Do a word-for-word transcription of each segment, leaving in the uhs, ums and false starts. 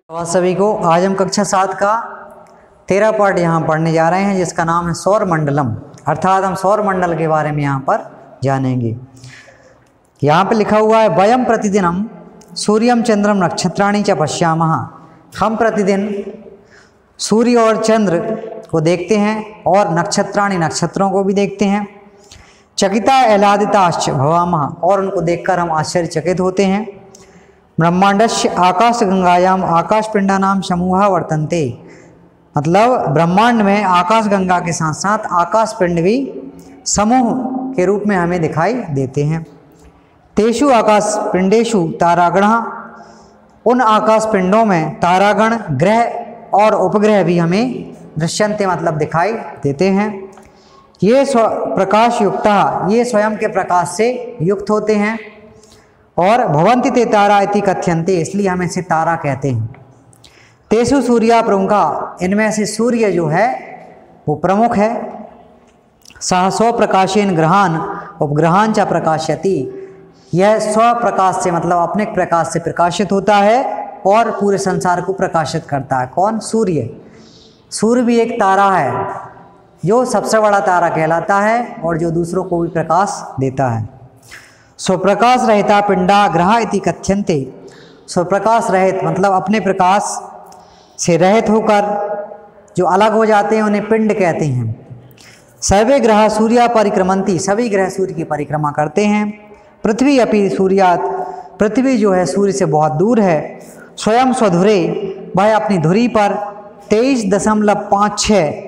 आप सभी को आज हम कक्षा सात का तेरह पार्ट यहाँ पढ़ने जा रहे हैं, जिसका नाम है सौर मंडलम। अर्थात हम सौर मंडल के बारे में यहाँ पर जानेंगे। यहाँ पे लिखा हुआ है वयम प्रतिदिनम सूर्यम चंद्रम नक्षत्राणि च पश्यामः। हम प्रतिदिन सूर्य और चंद्र को देखते हैं और नक्षत्राणि नक्षत्रों को भी देखते हैं। चकिता एलादिताश्च भवामः, और उनको देखकर हम आश्चर्यचकित होते हैं। ब्रह्मांडस्य आकाशगंगायाम आकाशपिंडानाम समूह वर्तन्ते, मतलब ब्रह्मांड में आकाशगंगा के साथ साथ आकाशपिंड भी समूह के रूप में हमें दिखाई देते हैं। तेषु आकाशपिंडेषु तारागणः, उन आकाशपिंडों में तारागण ग्रह और उपग्रह भी हमें दृश्यन्ते मतलब दिखाई देते हैं। ये स्व प्रकाश युक्ता, ये स्वयं के प्रकाश से युक्त होते हैं। और भवन्ति ते तारा इति कथ्यन्ते, इसलिए हम इसे तारा कहते हैं। तेषु सूर्या प्रमुखा, इनमें से सूर्य जो है वो प्रमुख है। सह स्वप्रकाशेन ग्रहान उपग्रहान च प्रकाशयति, यह स्वप्रकाश से मतलब अपने प्रकाश से प्रकाशित होता है और पूरे संसार को प्रकाशित करता है। कौन? सूर्य। सूर्य भी एक तारा है जो सबसे बड़ा तारा कहलाता है और जो दूसरों को भी प्रकाश देता है। स्वप्रकाश रहिता पिंडा ग्रह इति कथ्यन्ते, स्वप्रकाश रहित मतलब अपने प्रकाश से रहित होकर जो अलग हो जाते हैं उन्हें पिंड कहते हैं। सर्वे ग्रह सूर्या परिक्रमन्ति, सभी ग्रह सूर्य की परिक्रमा करते हैं। पृथ्वी अपि सूर्यात्, पृथ्वी जो है सूर्य से बहुत दूर है। स्वयं स्वधुरे, वह अपनी धुरी पर तेईस दशमलव पाँच छः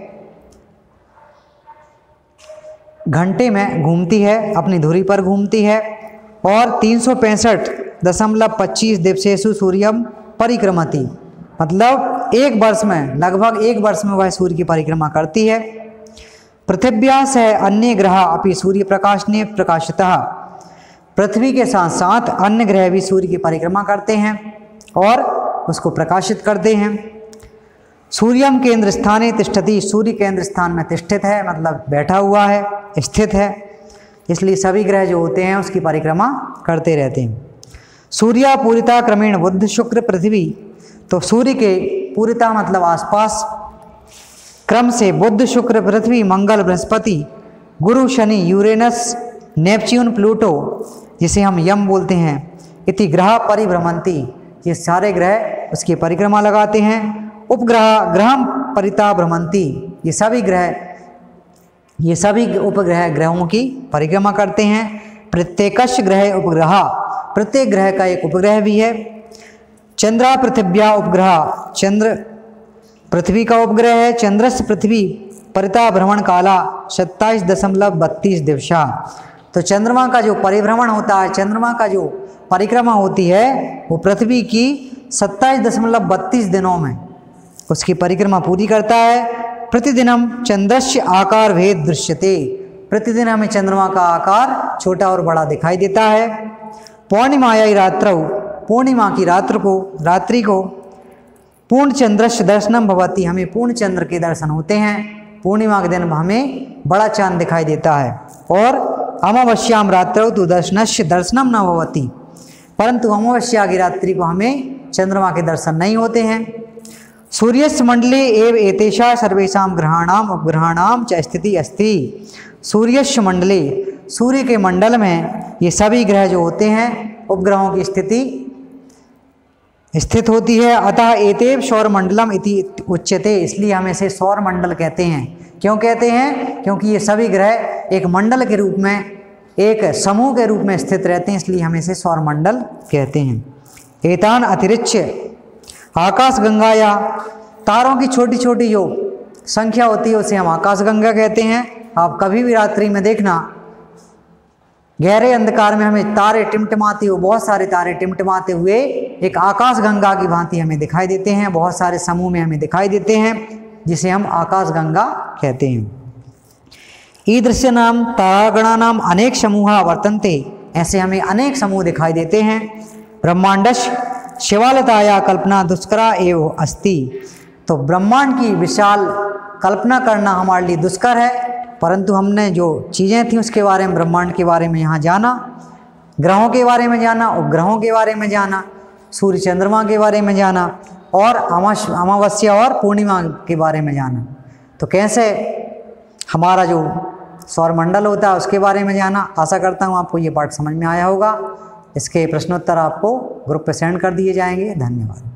घंटे में घूमती है, अपनी धुरी पर घूमती है। और तीन सौ पैंसठ दशमलव पच्चीस दिवसेषु सूर्यम परिक्रमति, मतलब एक वर्ष में लगभग एक वर्ष में वह सूर्य की परिक्रमा करती है। पृथिव्या सह अन्य ग्रह अपि सूर्य प्रकाश ने प्रकाशितः, पृथ्वी के साथ साथ अन्य ग्रह भी सूर्य की परिक्रमा करते हैं और उसको प्रकाशित करते हैं। सूर्यम केंद्र स्थाने तिष्ठति, सूर्य केंद्र स्थान में तिष्ठित है मतलब बैठा हुआ है, स्थित है, इसलिए सभी ग्रह जो होते हैं उसकी परिक्रमा करते रहते हैं। सूर्या पूरिता क्रमेण बुध शुक्र पृथ्वी, तो सूर्य के पूरिता मतलब आसपास क्रम से बुध शुक्र पृथ्वी मंगल बृहस्पति गुरु शनि यूरेनस नेपच्यून प्लूटो, जिसे हम यम बोलते हैं, इति ग्रह परिभ्रमंती, ये सारे ग्रह उसकी परिक्रमा लगाते हैं। उपग्रह ग्रह परिता भ्रमंती, ये सभी ग्रह ये सभी उपग्रह ग्रहों की परिक्रमा करते हैं। प्रत्येकश ग्रह उपग्रह, प्रत्येक ग्रह का एक उपग्रह भी है। चंद्रा पृथिव्या उपग्रह, चंद्र पृथ्वी का उपग्रह है। चंद्रस पृथ्वी परिता भ्रमण काला सत्ताईस दशमलव बत्तीस दिवसा, तो चंद्रमा का जो परिभ्रमण होता है, चंद्रमा का जो परिक्रमा होती है वो पृथ्वी की सत्ताईस दशमलव बत्तीस दिनों में उसकी परिक्रमा पूरी करता है। प्रतिदिनम चंद्रस्य आकार भेद दृश्यते, प्रतिदिन हमें चंद्रमा का आकार छोटा और बड़ा दिखाई देता है। पौर्णिमाया रात्रौ, पूर्णिमा की रात्र को रात्रि को पूर्ण चंद्रस्य दर्शनम भवति, हमें पूर्ण चंद्र के दर्शन होते हैं। पूर्णिमा के दिन हमें बड़ा चांद दिखाई देता है। और अमावस्याम रात्रौ तो दर्शनस्य दर्शनम न भवति, परंतु अमावस्या की रात्रि को हमें चंद्रमा के दर्शन नहीं होते हैं। सूर्यस्य मंडले एव एतेषा सर्वेषां ग्रहाणाम उपग्रहाणाम च स्थिति अस्ति, सूर्यस्य मंडले, सूर्य के मंडल में ये सभी ग्रह जो होते हैं उपग्रहों की स्थिति स्थित होती है। अतः एतेव सौर मंडलम इति उच्यते, इसलिए हम इसे सौर मंडल कहते हैं। क्यों कहते हैं? क्योंकि ये सभी ग्रह एक मंडल के रूप में, एक समूह के रूप में स्थित रहते हैं, इसलिए हम इसे सौर मंडल कहते हैं। एतान अतिरिच्य आकाशगंगाया, तारों की छोटी छोटी जो संख्या होती है उसे हम आकाशगंगा कहते हैं। आप कभी भी रात्रि में देखना, गहरे अंधकार में हमें तारे टिमटिमाते हुए, बहुत सारे तारे टिमटिमाते हुए एक आकाशगंगा की भांति हमें दिखाई देते हैं, बहुत सारे समूह में हमें दिखाई देते हैं, जिसे हम आकाशगंगा कहते हैं। ईदृश्य नाम तारागणा नाम अनेक समूह वर्तन्ते, ऐसे हमें अनेक समूह दिखाई देते हैं। ब्रह्मांडश शिवालताया कल्पना दुष्करा एव अस्ति, तो ब्रह्मांड की विशाल कल्पना करना हमारे लिए दुष्कर है, परंतु हमने जो चीज़ें थी उसके बारे में, ब्रह्मांड के बारे में यहाँ जाना, ग्रहों के बारे में जाना, उपग्रहों के बारे में जाना, सूर्य चंद्रमा के बारे में जाना, और अमाश अमावस्या और पूर्णिमा के बारे में जाना। तो कैसे हमारा जो सौरमंडल होता है उसके बारे में जाना। आशा करता हूँ आपको ये पाठ समझ में आया होगा। इसके प्रश्नोत्तर आपको ग्रुप पे सेंड कर दिए जाएंगे। धन्यवाद।